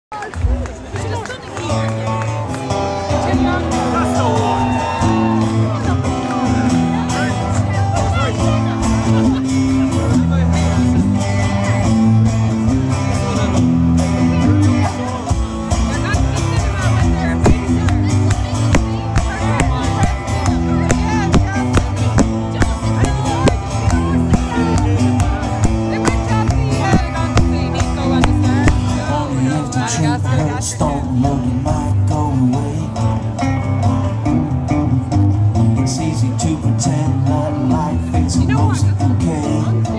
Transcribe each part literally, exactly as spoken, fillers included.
Don't know you might go away. It's easy to pretend that life is most okay.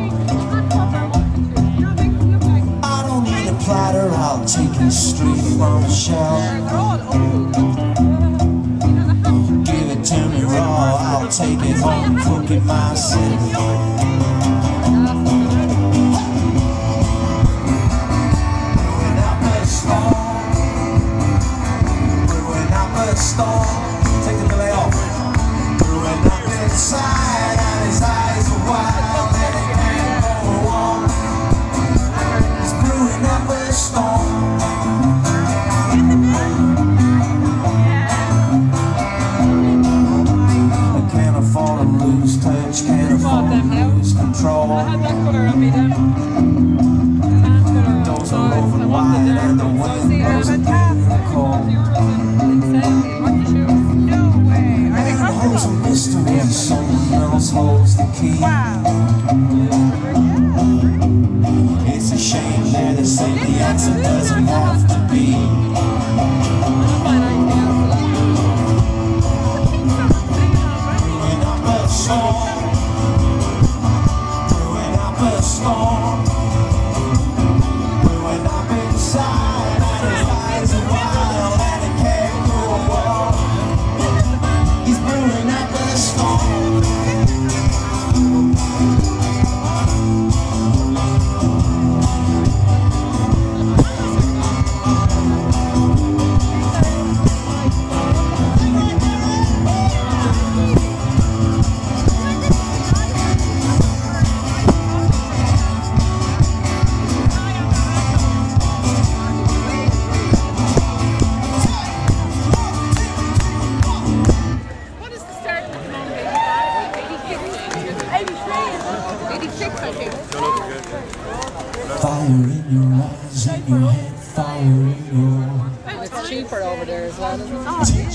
I don't need a platter, I'll take it straight from the shelf. Give it to me raw, I'll take it home and cook it myself. Storm, take the delay off. Brewing up inside, and his eyes are wild, and he can't go on. He's brewing up a storm. I can't afford to lose touch, can't afford to lose control. Doors are open wide, and the windows are getting cold. There's a mystery, someone else holds the key. It's a shame they're the same, the answer doesn't have to be. Brewing up a storm, brewing up a storm, brewing up inside, and his eyes are wild, and he can't go on. He's brewing up a storm. Fire in your eyes, in your head, fire in your... It's cheaper over there as well, isn't it?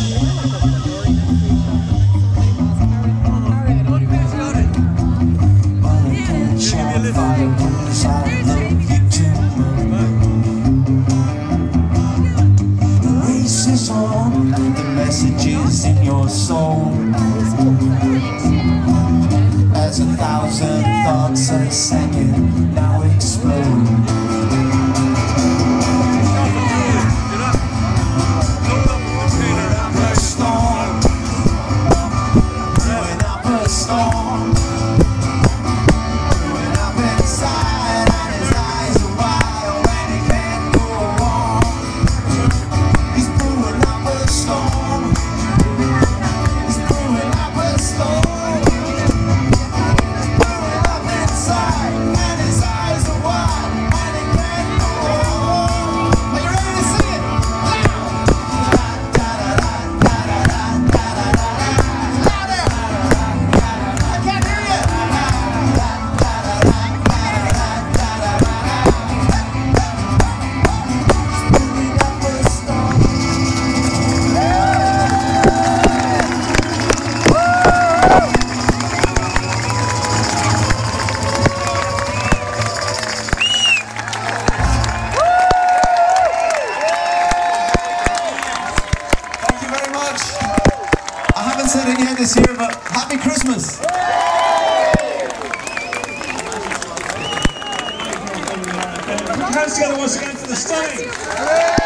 But I can't shout fire because I love you too. The race is on, the message is in your soul. As a thousand thoughts a second now explode. Said it yet this year, but happy Christmas! Hands together once again for the Stunning!